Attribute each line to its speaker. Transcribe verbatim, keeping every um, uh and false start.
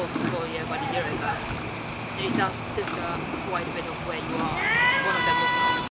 Speaker 1: for, for yeah, about a year ago. So it does differ quite a bit of where you are. One of them was